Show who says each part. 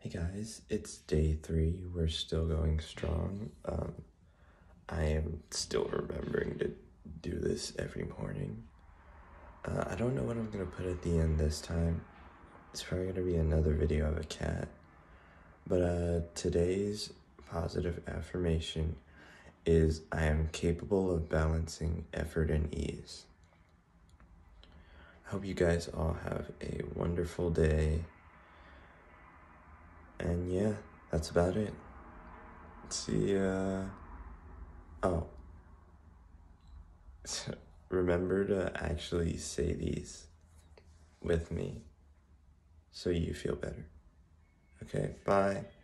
Speaker 1: Hey guys, it's day 3. We're still going strong. I am still remembering to do this every morning. I don't know what I'm gonna put at the end this time. It's probably gonna be another video of a cat. But today's positive affirmation is I am capable of balancing effort and ease. I hope you guys all have a wonderful day. And yeah, that's about it. See ya. Oh, remember to actually say these with me so you feel better. Okay, bye.